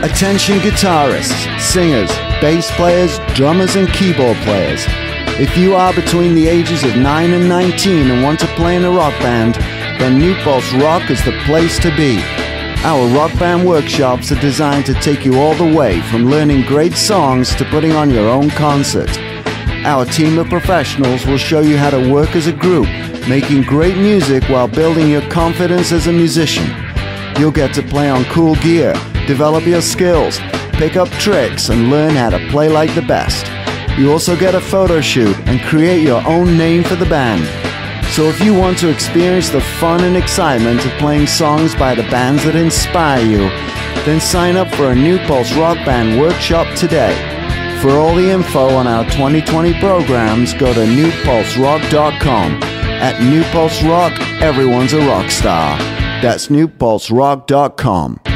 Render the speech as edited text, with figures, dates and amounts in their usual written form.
Attention guitarists, singers, bass players, drummers and keyboard players. If you are between the ages of 9 and 19 and want to play in a rock band, then New Paltz Rock is the place to be. Our rock band workshops are designed to take you all the way from learning great songs to putting on your own concert. Our team of professionals will show you how to work as a group, making great music while building your confidence as a musician. You'll get to play on cool gear, develop your skills, pick up tricks, and learn how to play like the best. You also get a photo shoot and create your own name for the band. So if you want to experience the fun and excitement of playing songs by the bands that inspire you, then sign up for a New Paltz Rock Band workshop today. For all the info on our 2020 programs, go to newpaltzrock.com. At New Paltz Rock, everyone's a rock star. That's newpaltzrock.com.